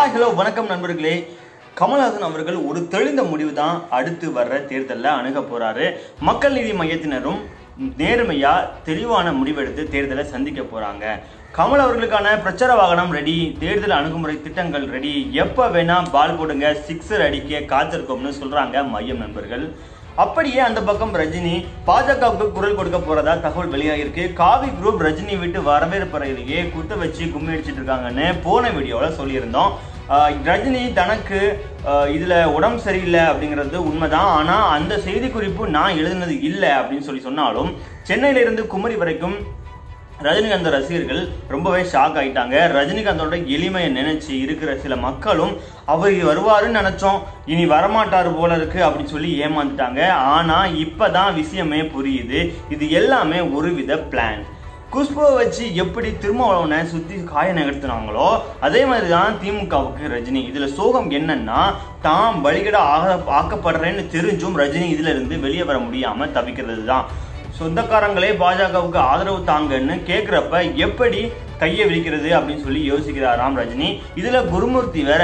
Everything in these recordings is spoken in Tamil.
ஹாய் ஹலோ வணக்கம் நண்பர்களே. கமல்ஹாசன் அவர்கள் ஒரு தெளிந்த முடிவு தான் அடுத்து வர்ற தேர்தலில் அணுக போறாரு. மக்கள் நீதி மையத்தினரும் நேர்மையா தெளிவான முடிவெடுத்து தேர்தலை சந்திக்க போறாங்க. கமல் அவர்களுக்கான பிரச்சார வாகனம் ரெடி, தேர்தல் அணுகுமுறை திட்டங்கள் ரெடி, எப்ப வேணா பால் போடுங்க, சிக்ஸர் அடிக்க காத்திருக்கோம்னு சொல்றாங்க மையம் நண்பர்கள். அப்படியே அந்த பக்கம் ரஜினி பாஜகவுக்கு குரல் கொடுக்க போறதா தகவல் வெளியாகிருக்கு. காவி குரூப் ரஜினி விட்டு வரவேற்பறையிலேயே குத்த வச்சு கும்மி அடிச்சிட்டு இருக்காங்கன்னு போன வீடியோல சொல்லியிருந்தோம். ரஜினி தனக்கு இதுல உடம்பு சரியில்லை அப்படிங்கிறது உண்மைதான். ஆனா அந்த செய்தி குறிப்பு நான் எழுதினது இல்லை அப்படின்னு சொன்னாலும் சென்னையில இருந்து குமரி வரைக்கும் ரஜினிகாந்த் ரசிகர்கள் ரொம்பவே ஷாக் ஆயிட்டாங்க. ரஜினிகாந்தோட எளிமையை நினைச்சு இருக்கிற சில மக்களும் அவர் வருவாருன்னு நினைச்சோம், இனி வரமாட்டாரு போல இருக்கு அப்படின்னு சொல்லி ஏமாந்துட்டாங்க. ஆனா இப்பதான் விஷயமே புரியுது, இது எல்லாமே ஒருவித பிளான். குஷ்புவை வச்சு எப்படி திருமாவளவனை சுத்தி காய நகர்த்தினாங்களோ அதே மாதிரிதான் திமுகவுக்கு ரஜினி. இதுல சோகம் என்னன்னா, தான் பலிகடா ஆக்கப்படுறேன்னு தெரிஞ்சும் ரஜினி இதுல இருந்து வெளியே வர முடியாம தவிக்கிறது தான். சொந்தக்காரங்களே பாஜகவுக்கு ஆதரவு தாங்கன்னு கேட்கிறப்ப எப்படி கையை விரிக்கிறது அப்படின்னு சொல்லி யோசிக்கிறாராம் ரஜினி. இதுல குருமூர்த்தி வேற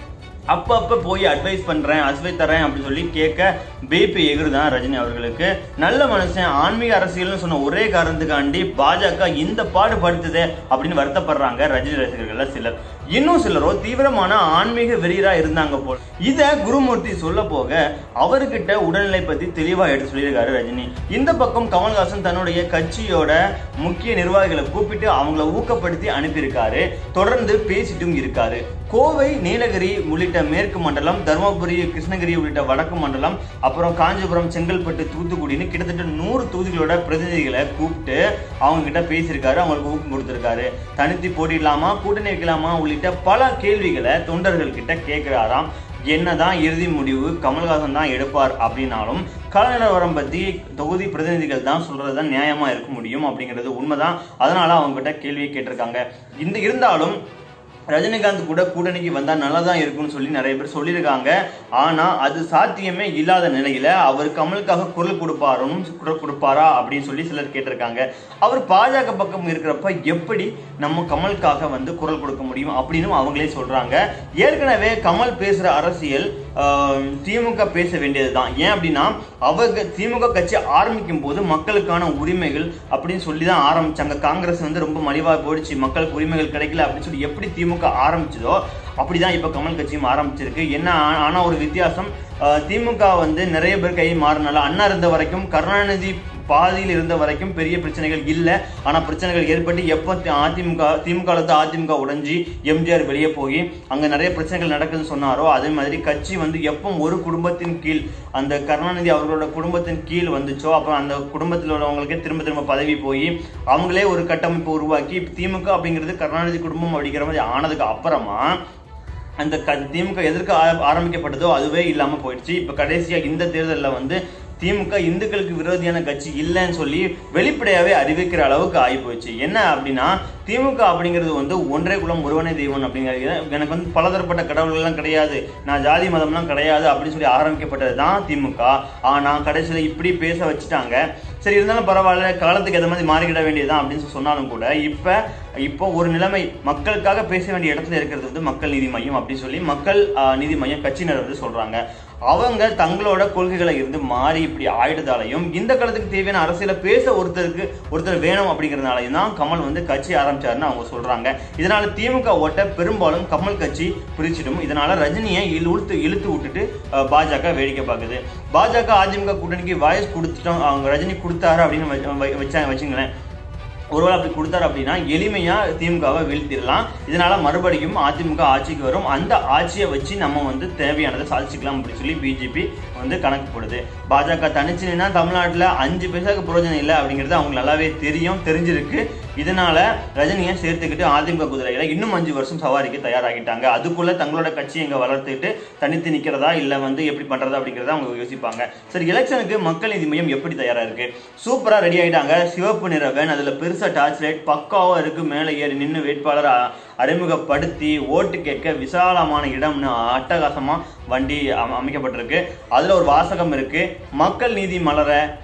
அப்பப்ப போய் அட்வைஸ் பண்றேன், அஸ்வை தரேன் அப்படின்னு சொல்லி கேட்க பிபி எகுருதான் ரஜினி அவர்களுக்கு. நல்ல மனுஷன், ஆன்மீக அரசியல்னு சொன்ன ஒரே காரணத்துக்காண்டி பாஜக இந்த பாடுபடுத்துதே அப்படின்னு வருத்தப்படுறாங்க ரஜினி ரசிகர்கள் சிலர். இன்னும் சிலரோ தீவிரமான ஆன்மீக வெறியரா இருந்தாங்க போல். இத குருமூர்த்தி சொல்ல போக அவர்கிட்ட உடல்நிலை பத்தி தெளிவா எடுத்து சொல்லியிருக்காரு ரஜினி. இந்த பக்கம் கமல்ஹாசன் தன்னுடைய கட்சியோட முக்கிய நிர்வாகிகளை கூப்பிட்டு அவங்கள ஊக்கப்படுத்தி அனுப்பியிருக்காரு. தொடர்ந்து பேசிட்டும் இருக்காரு. கோவை, நீலகிரி உள்ளிட்ட மேற்கு மண்டலம், தருமபுரி, கிருஷ்ணகிரி உள்ளிட்ட வடக்கு மண்டலம், அப்புறம் காஞ்சிபுரம், செங்கல்பட்டு, தூத்துக்குடின்னு கிட்டத்தட்ட 100 தொகுதிகளோட பிரதிநிதிகளை கூப்பிட்டு அவங்க கிட்ட பேசியிருக்காரு. அவங்களுக்கு ஊக்கம் கொடுத்திருக்காரு. தனித்து போட்டிடலாமா, கூட்டணி வைக்கலாமா உள்ளிட்ட பல கேள்விகளை தொண்டர்கள் கிட்ட கேட்கிறாராம். என்னதான் இறுதி முடிவு கமல்ஹாசன் தான் எடுப்பார் அப்படின்னாலும் கள நிலவரம் பத்தி தொகுதி பிரதிநிதிகள் தான் சொல்றதுதான் நியாயமா இருக்க முடியும் அப்படிங்கிறது உண்மைதான். அதனால அவங்க கிட்ட கேள்வியை கேட்டிருக்காங்க. இருந்தாலும் ரஜினிகாந்த் கூட கூட்டணிக்கு வந்தா நல்லதான் இருக்கும்னு சொல்லி நிறைய பேர் சொல்லியிருக்காங்க. ஆனா அது சாத்தியமே இல்லாத நிலையில அவர் கமலுக்காக குரல் கொடுப்பாரா அப்படின்னு சொல்லி சிலர் கேட்டிருக்காங்க. அவர் பாஜக பக்கம் இருக்கிறப்ப எப்படி நம்ம கமலுக்காக வந்து குரல் கொடுக்க முடியும் அப்படின்னு அவங்களே சொல்றாங்க. ஏற்கனவே கமல் பேசுற அரசியல் திமுக பேச வேண்டியதுதான். ஏன் அப்படின்னா அவங்க திமுக கட்சி ஆரம்பிக்கும் போது மக்களுக்கான உரிமைகள் அப்படின்னு சொல்லி தான் ஆரம்பிச்சாங்க. காங்கிரஸ் வந்து ரொம்ப மலிவா போயிடுச்சு, மக்களுக்கு உரிமைகள் கிடைக்கல அப்படின்னு சொல்லி எப்படி திமுக ஆரம்பிச்சதோ அப்படிதான் இப்ப கமல் கட்சியும் ஆரம்பிச்சிருக்கு. என்ன ஆனா ஒரு வித்தியாசம், திமுக வந்து நிறைய பேர் கை மாறினால அண்ணா இருந்த வரைக்கும், கருணாநிதி பாதியில் இருந்த வரைக்கும் பெரிய பிரச்சனைகள் இல்லை. ஆனா பிரச்சனைகள் ஏற்பட்டு எப்போ அதிமுக உடைஞ்சி எம்ஜிஆர் வெளியே போய் அங்க நிறைய பிரச்சனைகள் நடக்குதுன்னு சொன்னாரோ அதே மாதிரி கட்சி வந்து எப்போ ஒரு குடும்பத்தின் கீழ், அந்த கருணாநிதி அவர்களோட குடும்பத்தின் கீழ் வந்துச்சோ அப்புறம் அந்த குடும்பத்தில் உள்ளவங்களுக்கே திரும்ப பதவி போய் அவங்களே ஒரு கட்டமைப்பு உருவாக்கி திமுக அப்படிங்கிறது கருணாநிதி குடும்பம் அப்படிங்கிற மாதிரி ஆனதுக்கு அப்புறமா அந்த திமுக எதற்கு ஆரம்பிக்கப்பட்டதோ அதுவே இல்லாம போயிடுச்சு. இப்ப கடைசியா இந்த தேர்தலில் வந்து திமுக இந்துக்களுக்கு விரோதியான கட்சி இல்லைன்னு சொல்லி வெளிப்படையாவே அறிவிக்கிற அளவுக்கு ஆகி போயிடுச்சு. என்ன அப்படின்னா திமுக அப்படிங்கிறது வந்து ஒன்றே குலம் ஒருவனே தெய்வம் அப்படிங்கிறது, எனக்கு வந்து பலதரப்பட்ட கடவுள்கள்லாம் கிடையாது, நான் ஜாதி மதம்லாம் கிடையாது அப்படின்னு சொல்லி ஆரம்பிக்கப்பட்டது தான் திமுக. ஆனா கடைசியில இப்படி பேச வச்சுட்டாங்க. சரி, இருந்தாலும் பரவாயில்ல, காலத்துக்கு எதை மாதிரி மாறிக்கிட வேண்டியதுதான் அப்படின்னு சொன்னாலும் கூட இப்போ ஒரு நிலைமை, மக்களுக்காக பேச வேண்டிய இடத்துல இருக்கிறது வந்து மக்கள் நீதி மையம் அப்படின்னு சொல்லி மக்கள் நீதி மையம் கட்சியினர் வந்து சொல்றாங்க. அவங்க தங்களோட கொள்கைகளை இருந்து மாறி இப்படி ஆயிட்டதாலையும் இந்த காலத்துக்கு தேவையான அரசியல பேச ஒருத்தர் வேணும் அப்படிங்கிறதுனாலையும் தான் கமல் வந்து கட்சி ஆரம்பிச்சாருன்னு அவங்க சொல்றாங்க. இதனால திமுக ஓட்ட பெரும்பாலும் கமல் கட்சி பிரிச்சிடும். இதனால ரஜினியை இழுத்து விட்டுட்டு பாஜக வேடிக்கை பார்க்குது. பாஜக அதிமுக கூட்டணிக்கு வாய்ஸ் கொடுத்துட்டோம், அவங்க ரஜினி கொடுத்தாரு அப்படின்னு வச்சுங்களேன். ஒருவேளை அப்படி கொடுத்தாரு அப்படின்னா எளிமையா திமுகவை வீழ்த்திடலாம். இதனால மறுபடியும் அதிமுக ஆட்சிக்கு வரும். அந்த ஆட்சியை வச்சு நம்ம வந்து தேவையானதை சாதிச்சுக்கலாம் அப்படின்னு சொல்லி பிஜேபி வந்து கணக்கு போடுது. பாஜக தனிச்சுன்னா தமிழ்நாட்டில் 5 பைசாக்கு பிரயோஜனம் இல்லை அப்படிங்கிறது அவங்க நல்லாவே தெரிஞ்சிருக்கு. இதனால ரஜினியை சேர்த்துக்கிட்டு அதிமுக குதிரைகளை இன்னும் 5 வருஷம் சவாரிக்கு தயாராகிட்டாங்க. அதுக்குள்ள தங்களோட கட்சியை இங்க வளர்த்துக்கிட்டு தனித்து நிக்கிறதா இல்ல வந்து எப்படி பண்றதா அப்படிங்கிறத அவங்க யோசிப்பாங்க. சரி, எலெக்ஷனுக்கு மக்கள் நீதி மையம் எப்படி தயாரா இருக்கு? சூப்பரா ரெடி ஆயிட்டாங்க. சிவப்பு நிற வேன், அதுல பெருசா டார்ச் லைட் பக்காவா இருக்கு. மேலே ஏறி நின்று வேட்பாளர் அறிமுகப்படுத்தி ஓட்டு கேட்க விசாலமான இடம்னு அட்டகாசமா வண்டி அமைக்கப்பட்டிருக்கு. அதுல ஒரு வாசகம் இருக்கு, மக்கள் நீதி மலர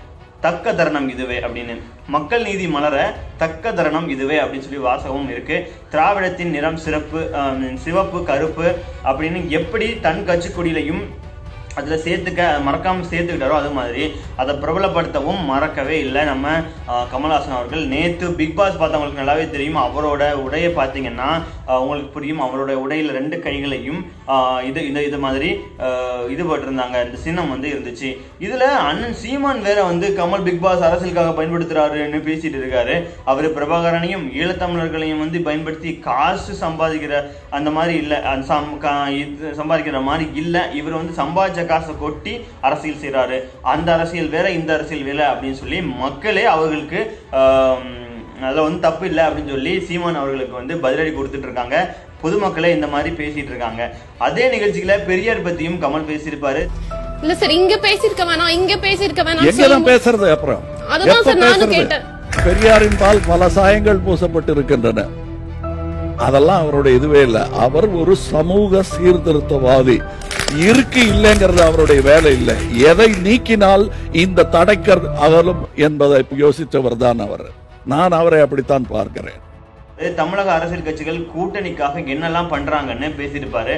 தக்க தருணம் இதுவே அப்படின்னு. மக்கள் நீதி மலர தக்க தருணம் இதுவே அப்படின்னு சொல்லி வாசகமும் இருக்கு. திராவிடத்தின் நிறம் சிவப்பு கருப்பு அப்படின்னு எப்படி தன் கட்சிக்கொடியிலையும் அதில் மறக்காமல் சேர்த்துக்கிட்டாரோ அது மாதிரி அதை பிரபலப்படுத்தவும் மறக்கவே இல்லை நம்ம கமல்ஹாசன் அவர்கள். நேற்று பிக் பாஸ் பார்த்தவங்களுக்கு நல்லாவே தெரியும். அவரோட உடையை பார்த்தீங்கன்னா உங்களுக்கு புரியும். அவரோட உடையில் 2 கைகளையும் இது மாதிரி இது போட்டிருந்தாங்க. இந்த சின்னம் இருந்துச்சு. இதில் அண்ணன் சீமான் வேற கமல் பிக் பாஸ் அரசியலுக்காக பயன்படுத்துறாருன்னு பேசிட்டு இருக்காரு. அவர் பிரபாகரனையும் ஈழத்தமிழர்களையும் பயன்படுத்தி காசு சம்பாதிக்கிற அந்த மாதிரி இல்லை, சம்பாதிக்கிற மாதிரி இல்லை. இவர் சம்பாதிச்ச காசை கொட்டி அரசியல் செய்யறாரு. அந்த அரசியல் வேற இந்த அரசியல் வேற அப்படின்னு சொல்லி மக்களே அவர்களுக்கு அதில் தப்பு இல்லை அப்படின்னு சொல்லி சீமான் அவர்களுக்கு பதிலடி கொடுத்துட்டு இருக்காங்க. பொதுமக்களே இந்த மாதிரி பேசிட்டு இருக்காங்க. அதே நிகழ்ச்சியில பெரியார் பத்தியும் கமல் பேசியிருப்பாரு. இல்ல சார், இங்க பேசிருக்க வேணாம், இங்க பேசிருக்க வேணாம், எங்கதான் பேசுறது? அப்புறம் அதுதான் சார் நானும் கேட்டேன். பெரியாரின் பால் பல சாயங்கள் பூசப்பட்டு இருக்கின்றன. அதெல்லாம் அவருடைய இதுவே இல்லை. அவர் ஒரு சமூக சீர்திருத்தவாதி. இருக்கு இல்லைங்கிறது அவருடைய வேலை இல்லை. எதை நீக்கினால் இந்த தடைக்கர் அகலும் என்பதை யோசித்தவர் தான் அவர். நான் அவரை அப்படித்தான் பார்க்கிறேன். தமிழக அரசியல் கட்சிகள் கூட்டணிக்காக என்னெல்லாம் பண்றாங்கன்னு பேசியிருப்பாரு.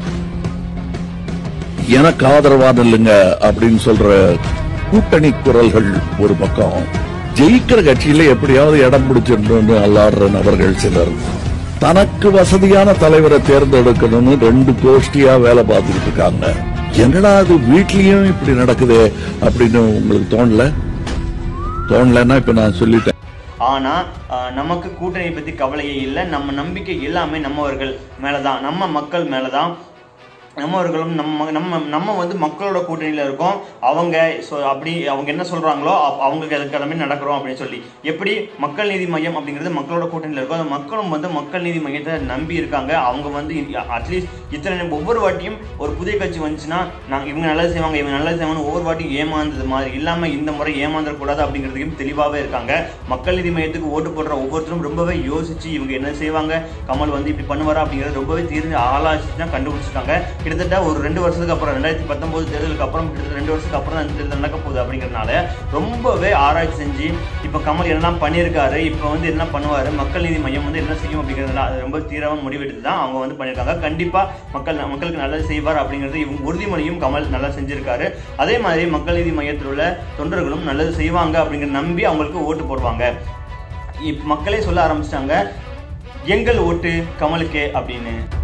எனக்கு ஆதரவான இல்லைங்க அப்படின்னு சொல்ற கூட்டணி குரல்கள் ஒரு பக்கம், ஜெயிக்கிற கட்சியில எப்படியாவது இடம் பிடிச்சிடணும்னு அல்லாடுற நபர்கள் சிலர் தனக்கு வசதியான தலைவரை தேர்ந்தெடுக்கணும்னு 2 கோஷ்டியா வேலை பார்த்துக்கிட்டு இருக்காங்க. என்னடா அது வீட்லயும் இப்படி நடக்குது அப்படின்னு உங்களுக்கு தோணலன்னா இப்ப நான் சொல்லிட்டேன். ஆனா நமக்கு கூட்டணி பத்தி கவலையே இல்லை. நம்ம நம்பிக்கை எல்லாமே நம்மவர்கள் மேலதான், நம்ம மக்கள் மேலதான். நம்மவர்களும் நம்ம மக்களோட கூட்டணியில இருக்கோம். அவங்க என்ன சொல்றாங்களோ அவங்களுக்கு அதுக்கு எல்லாமே நடக்கிறோம் அப்படின்னு சொல்லி. எப்படி மக்கள் நீதி மையம் அப்படிங்கிறது மக்களோட கூட்டணியில இருக்கும். அந்த மக்களும் மக்கள் நீதி மையத்தை நம்பி இருக்காங்க. அவங்க அட்லீஸ்ட் இத்தனை ஒவ்வொரு வாட்டியும் ஒரு புதிய கட்சி வந்துச்சுன்னா இவங்க நல்லது செய்வாங்க, இவங்க நல்லது செய்வாங்கன்னு ஒவ்வொரு வாட்டியும் ஏமாந்தது மாதிரி இல்லாம இந்த முறை ஏமாந்துடக்கூடாது அப்படிங்கிறதுக்கும் தெளிவாகவே இருக்காங்க. மக்கள் நீதி மையத்துக்கு ஓட்டு போடுற ஒவ்வொருத்தரும் ரொம்பவே யோசிச்சு இவங்க என்ன செய்வாங்க, கமல் இப்படி பண்ணுவாரா அப்படிங்கிறது ரொம்பவே தீர்ந்து ஆளாச்சு தான் கண்டுபிடிச்சிருக்காங்க. கிட்டத்தட்ட ஒரு 2 வருஷத்துக்கு அப்புறம் 2019 தேர்தலுக்கு அப்புறம் கிட்டத்தட்ட 2 வருஷத்துக்கு அப்புறம் தான் இந்த தேர்தல் நடக்க போகுது அப்படிங்கிறதுனால ரொம்பவே ஆராய்ச்சி செஞ்சு இப்போ கமல் என்னெல்லாம் பண்ணியிருக்காரு, இப்போ என்ன பண்ணுவார், மக்கள் நீதி மையம் என்ன செய்யும் அப்படிங்கிறதுனால அது ரொம்ப தீவிரமான முடிவெடுத்து தான் அவங்க பண்ணியிருக்காங்க. கண்டிப்பாக மக்களுக்கு நல்லது செய்வார் அப்படிங்கிறது இவங்க உறுதிமொழியும் கமல் நல்லா செஞ்சிருக்காரு. அதே மாதிரி மக்கள் நீதி மையத்தில் உள்ள தொண்டர்களும் நல்லது செய்வாங்க அப்படிங்கிற நம்பி அவங்களுக்கு ஓட்டு போடுவாங்க. மக்களே சொல்ல ஆரம்பிச்சிட்டாங்க, எங்கள் ஓட்டு கமலுக்கே அப்படின்னு.